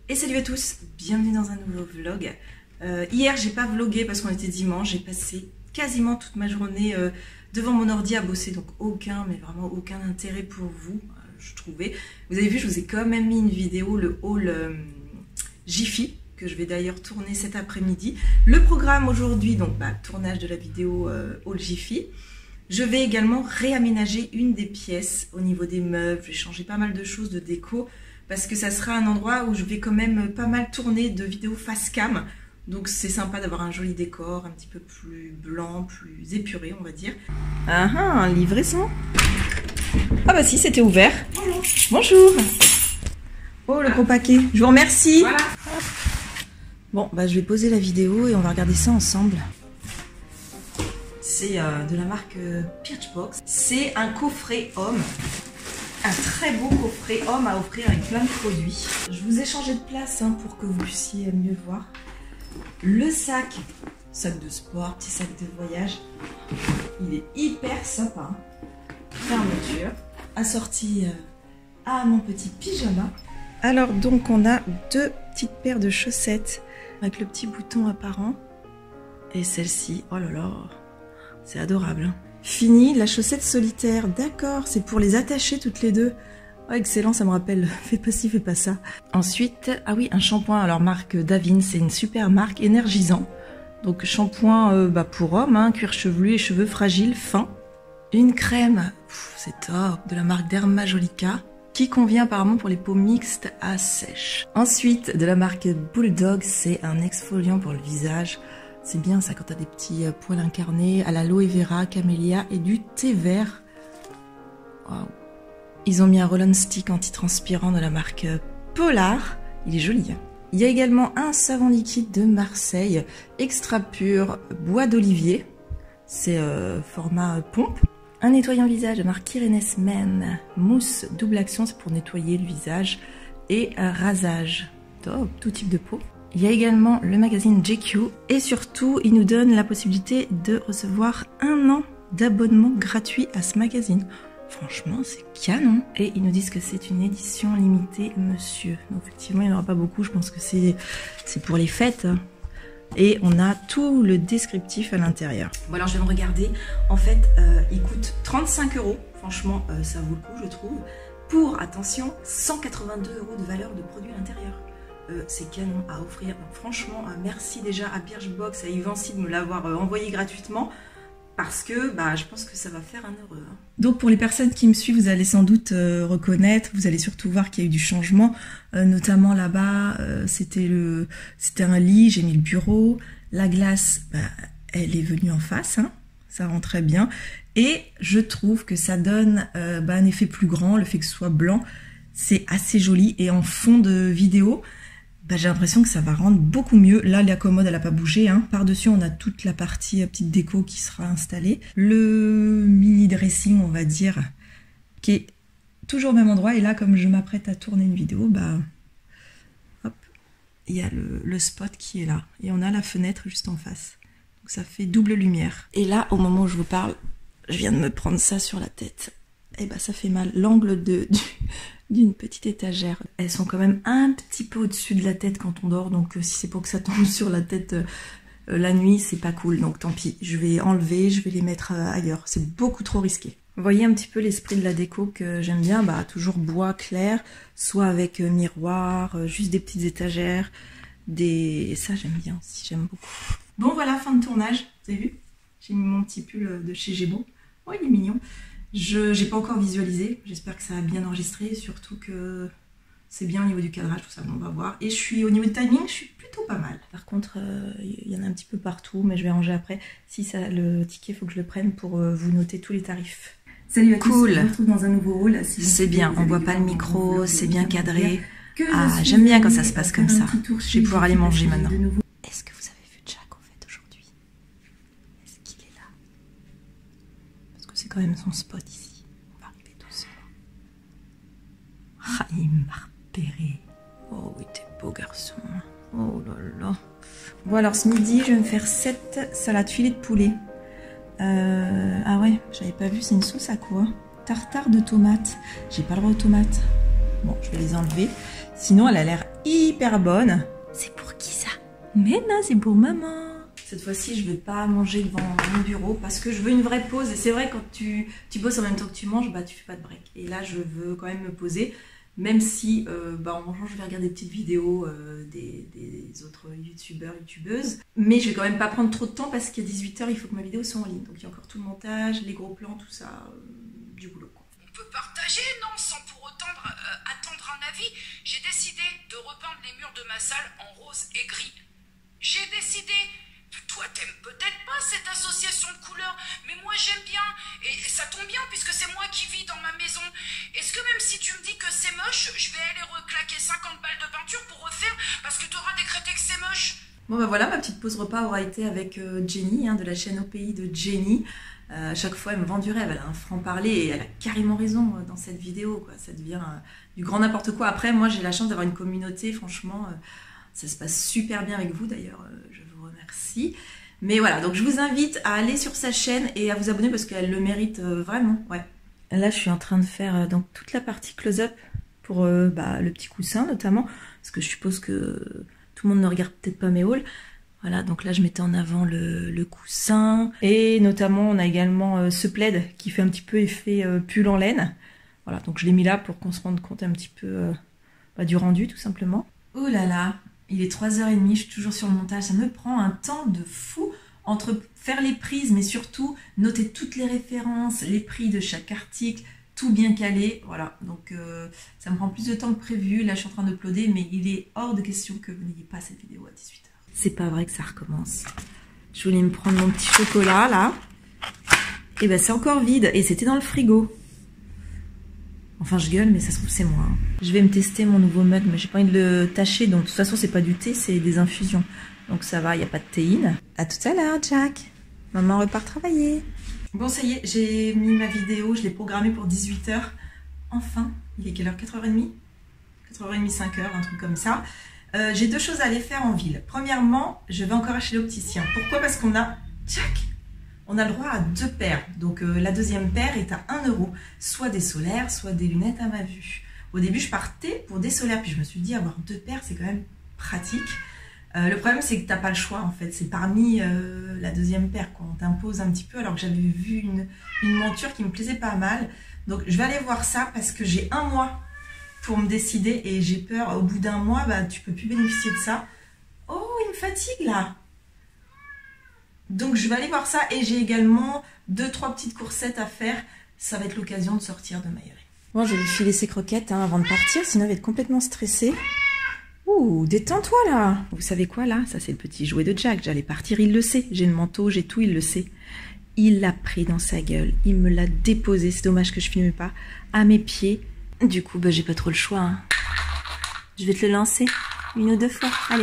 Et salut à tous, bienvenue dans un nouveau vlog. Hier j'ai pas vlogué parce qu'on était dimanche, j'ai passé quasiment toute ma journée devant mon ordi à bosser, donc vraiment aucun intérêt pour vous, je trouvais. Vous avez vu, je vous ai quand même mis une vidéo, le haul Jiffy, que je vais d'ailleurs tourner cet après-midi. Le programme aujourd'hui, donc tournage de la vidéo haul Jiffy. Je vais également réaménager une des pièces au niveau des meubles, je vais changer pas mal de choses de déco, parce que ça sera un endroit où je vais quand même pas mal tourner de vidéos face cam. Donc c'est sympa d'avoir un joli décor, un petit peu plus blanc, plus épuré on va dire. Ah ah, un livraison. Ah bah si, c'était ouvert. Bonjour. Bonjour. Oh le gros paquet, je vous remercie. Voilà. Bon bah je vais poser la vidéo et on va regarder ça ensemble. C'est de la marque Birchbox. C'est un coffret homme. Un très beau coffret homme à offrir avec plein de produits. Je vous ai changé de place pour que vous puissiez mieux voir. Le sac de sport, petit sac de voyage. Il est hyper sympa. Fermeture. Assorti à mon petit pyjama. Alors donc on a deux petites paires de chaussettes avec le petit bouton apparent. Et celle-ci, oh là là, c'est adorable. Fini, la chaussette solitaire, d'accord, c'est pour les attacher toutes les deux. Oh, excellent, ça me rappelle, fais pas ci, fais pas ça. Ensuite, ah oui, un shampoing, alors marque Davine, c'est une super marque énergisant. Donc shampoing pour homme, cuir chevelu et cheveux fragiles, fins. Une crème, c'est top, de la marque Dermajolica, qui convient apparemment pour les peaux mixtes à sèche. Ensuite, de la marque Bulldog, c'est un exfoliant pour le visage. C'est bien ça quand t'as des petits poils incarnés à l'aloe vera, camélia et du thé vert. Wow. Ils ont mis un roll-on stick anti-transpirant de la marque Polar. Il est joli. Il y a également un savon liquide de Marseille, extra pur, bois d'olivier. C'est format pompe. Un nettoyant visage de marque Irenes Men, mousse double action, c'est pour nettoyer le visage. Et un rasage. Top, tout type de peau. Il y a également le magazine GQ et surtout, il nous donne la possibilité de recevoir 1 an d'abonnement gratuit à ce magazine. Franchement, c'est canon. Et ils nous disent que c'est une édition limitée, monsieur. Donc effectivement, il n'y en aura pas beaucoup. Je pense que c'est pour les fêtes. Et on a tout le descriptif à l'intérieur. Bon alors, je viens de regarder. En fait, il coûte 35 €. Franchement, ça vaut le coup, je trouve. Pour, attention, 182 € de valeur de produit à l'intérieur. C'est canon à offrir. Donc franchement, merci déjà à Birchbox, à Yvancy de me l'avoir envoyé gratuitement. Parce que je pense que ça va faire un heureux. Donc pour les personnes qui me suivent, vous allez sans doute reconnaître, vous allez surtout voir qu'il y a eu du changement. Notamment là-bas, c'était un lit, j'ai mis le bureau. La glace, elle est venue en face, ça rend très bien. Et je trouve que ça donne un effet plus grand, le fait que ce soit blanc. C'est assez joli. Et en fond de vidéo, j'ai l'impression que ça va rendre beaucoup mieux. Là, la commode, elle n'a pas bougé. Par-dessus, on a toute la partie petite déco qui sera installée. Le mini dressing, on va dire, qui est toujours au même endroit. Et là, comme je m'apprête à tourner une vidéo, hop, il y a le spot qui est là. Et on a la fenêtre juste en face. Donc ça fait double lumière. Et là, au moment où je vous parle, je viens de me prendre ça sur la tête. Et ça fait mal. L'angle d'une petite étagère. Elles sont quand même un petit peu au-dessus de la tête quand on dort, donc si c'est pour que ça tombe sur la tête la nuit, c'est pas cool, donc tant pis. Je vais enlever, je vais les mettre ailleurs, c'est beaucoup trop risqué. Vous voyez un petit peu l'esprit de la déco que j'aime bien, toujours bois clair, soit avec miroir, juste des petites étagères, ça j'aime bien aussi, j'aime beaucoup. Bon voilà, fin de tournage, vous avez vu? J'ai mis mon petit pull de chez Gémeaux. Oh il est mignon. Je n'ai pas encore visualisé, j'espère que ça a bien enregistré, surtout que c'est bien au niveau du cadrage, tout ça, on va voir. Et au niveau du timing, je suis plutôt pas mal. Par contre, il y en a un petit peu partout, mais je vais ranger après. Si le ticket, il faut que je le prenne pour vous noter tous les tarifs. Salut à tous, on se retrouve dans un nouveau haul. C'est bien, on voit pas le micro, c'est bien cadré. Ah, j'aime bien quand ça se passe comme ça. Je vais pouvoir aller manger maintenant. Est-ce que vous avez vu Jack en fait aujourd'hui? Est-ce qu'il est là? C'est quand même son spot ici. On va arriver doucement. Ah, il m'a repéré. Oh oui, t'es beau garçon. Oh là là. Bon alors ce midi, je vais me faire 7 salades filets de poulet. Ah ouais, j'avais pas vu, c'est une sauce à quoi? Tartare de tomates. J'ai pas le droit aux tomates. Bon, je vais les enlever. Sinon, elle a l'air hyper bonne. C'est pour qui ça? Mais non, c'est pour maman. Cette fois-ci, je vais pas manger devant mon bureau parce que je veux une vraie pause. Et c'est vrai, quand tu bosses en même temps que tu manges, bah tu fais pas de break. Et là, je veux quand même me poser. Même si en mangeant, je vais regarder des petites vidéos des autres youtubeurs, youtubeuses. Mais je vais quand même pas prendre trop de temps parce qu'à 18 h, il faut que ma vidéo soit en ligne. Donc il y a encore tout le montage, les gros plans, tout ça, du boulot, quoi. On peut partager, non, sans pour autant attendre un avis. J'ai décidé de repeindre les murs de ma salle en rose et gris. J'ai décidé. Toi, t'aimes peut-être pas cette association de couleurs, mais moi j'aime bien. Et ça tombe bien puisque c'est moi qui vis dans ma maison. Est-ce que même si tu me dis que c'est moche, je vais aller reclaquer 50 balles de peinture pour refaire parce que t'auras décrété que c'est moche? Bon bah voilà, ma petite pause repas aura été avec Jenny, de la chaîne Au Pays de Jenny. À chaque fois, elle me vend du rêve, elle a un franc-parler et elle a carrément raison dans cette vidéo, quoi. Ça devient du grand n'importe quoi. Après, moi j'ai la chance d'avoir une communauté, franchement, ça se passe super bien avec vous d'ailleurs, je vous remercie. Mais voilà, donc je vous invite à aller sur sa chaîne et à vous abonner parce qu'elle le mérite vraiment, ouais. Là, je suis en train de faire donc toute la partie close-up pour le petit coussin notamment, parce que je suppose que tout le monde ne regarde peut-être pas mes hauls. Voilà, donc là je mettais en avant le coussin. Et notamment on a également ce plaid qui fait un petit peu effet pull en laine. Voilà, donc je l'ai mis là pour qu'on se rende compte un petit peu du rendu tout simplement. Oh là là, il est 3 h 30, je suis toujours sur le montage. Ça me prend un temps de fou entre faire les prises, mais surtout noter toutes les références, les prix de chaque article, tout bien calé. Voilà, donc ça me prend plus de temps que prévu. Là je suis en train d'uploader, mais il est hors de question que vous n'ayez pas cette vidéo à 18 h. C'est pas vrai que ça recommence. Je voulais me prendre mon petit chocolat là. Et ben c'est encore vide. Et c'était dans le frigo. Enfin je gueule mais ça se trouve c'est moi. Je vais me tester mon nouveau mug mais j'ai pas envie de le tâcher. Donc de toute façon c'est pas du thé, c'est des infusions. Donc ça va, il n'y a pas de théine. À tout à l'heure Jack. Maman repart travailler. Bon ça y est, j'ai mis ma vidéo. Je l'ai programmée pour 18 h. Enfin, il est quelle heure? 4h30 4h30, 5 h, un truc comme ça. J'ai deux choses à aller faire en ville. Premièrement, je vais encore chez l'opticien. Pourquoi? Parce qu'on a, on a le droit à 2 paires. Donc la deuxième paire est à 1 €. Soit des solaires, soit des lunettes à ma vue. Au début, je partais pour des solaires. Puis je me suis dit, avoir 2 paires, c'est quand même pratique. Le problème, c'est que tu n'as pas le choix, en fait. C'est parmi la deuxième paire, quoi. On t'impose un petit peu, alors que j'avais vu une monture qui me plaisait pas mal. Donc je vais aller voir ça parce que j'ai 1 mois pour me décider et j'ai peur, au bout d'1 mois, tu peux plus bénéficier de ça. Oh, il me fatigue là. Donc je vais aller voir ça et j'ai également 2-3 petites coursettes à faire. Ça va être l'occasion de sortir de Maillerie. Bon, je vais lui filer ses croquettes avant de partir, sinon elle va être complètement stressée. Ouh, détends-toi là. Vous savez quoi là? Ça c'est le petit jouet de Jack, j'allais partir, il le sait. J'ai le manteau, j'ai tout, il le sait. Il l'a pris dans sa gueule, il me l'a déposé, c'est dommage que je filme pas, à mes pieds. Du coup, j'ai pas trop le choix. Hein. Je vais te le lancer 1 ou 2 fois. Allez.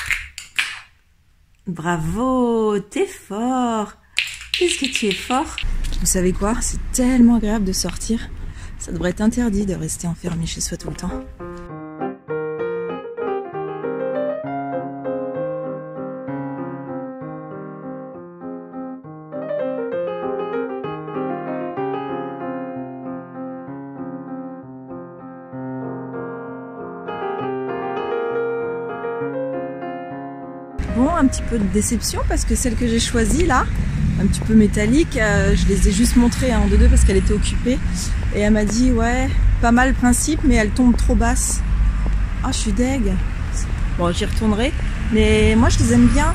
Bravo, t'es fort. Qu'est-ce que tu es fort. Vous savez quoi? C'est tellement agréable de sortir. Ça devrait être interdit de rester enfermé chez soi tout le temps. Bon, un petit peu de déception parce que celle que j'ai choisie là, un petit peu métallique, je les ai juste montrées en 2-2 parce qu'elle était occupée. Et elle m'a dit, ouais, pas mal le principe, mais elle tombe trop basse. Ah, je suis deg. Bon, j'y retournerai, mais moi je les aime bien.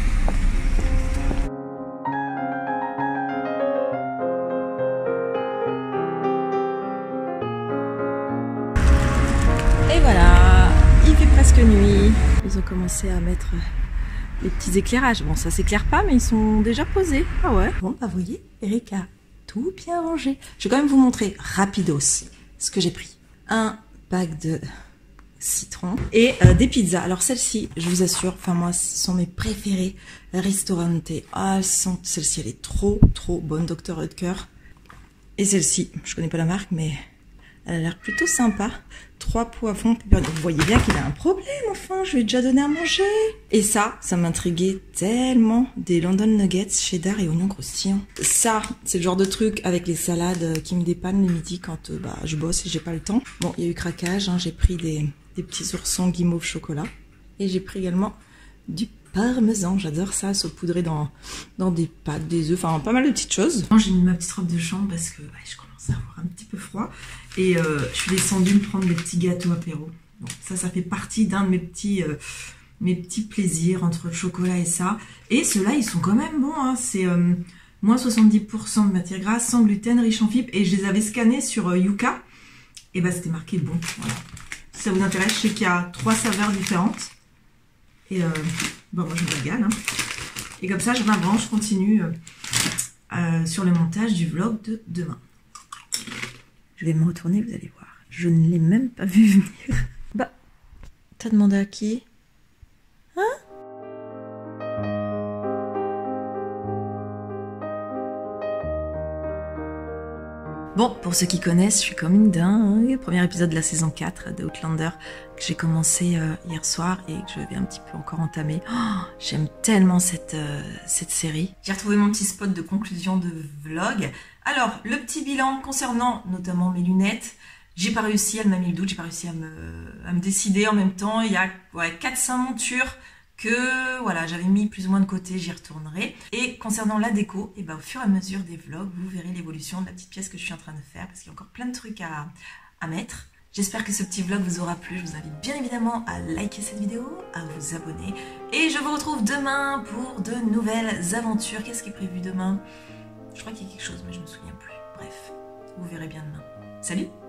Et voilà, il fait presque nuit. Ils ont commencé à mettre les petits éclairages. Bon, ça s'éclaire pas, mais ils sont déjà posés. Ah ouais. Bon, vous voyez, Eric a tout bien rangé. Je vais quand même vous montrer rapidos ce que j'ai pris. Un pack de citron et des pizzas. Alors celle-ci, je vous assure, enfin moi, ce sont mes préférées. Ristorante. Ah, celle-ci, elle est trop bonne, Dr Oetker. Et celle-ci, je connais pas la marque, mais elle a l'air plutôt sympa. 3 poivrons. Vous voyez bien qu'il a un problème, enfin, je lui ai déjà donné à manger. Et ça m'intriguait tellement. Des London Nuggets, cheddar et oignons croustillants. Ça, c'est le genre de truc avec les salades qui me dépannent le midi quand je bosse et j'ai pas le temps. Bon, il y a eu craquage, hein, j'ai pris des des petits oursons guimauve chocolat. Et j'ai pris également du parmesan, j'adore ça, saupoudré dans des pâtes, des œufs, enfin pas mal de petites choses. J'ai mis ma petite robe de chambre parce que je commence à avoir un petit peu froid. Et je suis descendue me prendre des petits gâteaux apéro. Bon, ça fait partie d'un de mes petits plaisirs entre le chocolat et ça. Et ceux-là, ils sont quand même bons, hein. C'est moins 70% de matière grasse, sans gluten, riche en fibres. Et je les avais scannés sur Yuka. Et bah c'était marqué bon. Voilà. Si ça vous intéresse, je sais qu'il y a 3 saveurs différentes. Et bon, moi je me régale. Hein. Et comme ça, je continue sur le montage du vlog de demain. Je vais me retourner, vous allez voir. Je ne l'ai même pas vu venir. Bah, t'as demandé à qui? Hein? Bon, pour ceux qui connaissent, je suis comme une dingue. Premier épisode de la saison 4 de Outlander que j'ai commencé hier soir et que je vais un petit peu encore entamer. Oh, j'aime tellement cette série. J'ai retrouvé mon petit spot de conclusion de vlog. Alors, le petit bilan concernant notamment mes lunettes. J'ai pas réussi, elle m'a mis le doute, j'ai pas réussi à me décider en même temps. Il y a 4-5 montures que voilà, j'avais mis plus ou moins de côté, j'y retournerai. Et concernant la déco, et ben, au fur et à mesure des vlogs, vous verrez l'évolution de la petite pièce que je suis en train de faire parce qu'il y a encore plein de trucs à mettre. J'espère que ce petit vlog vous aura plu. Je vous invite bien évidemment à liker cette vidéo, à vous abonner. Et je vous retrouve demain pour de nouvelles aventures. Qu'est-ce qui est prévu demain? Je crois qu'il y a quelque chose, mais je me souviens plus. Bref, vous verrez bien demain. Salut!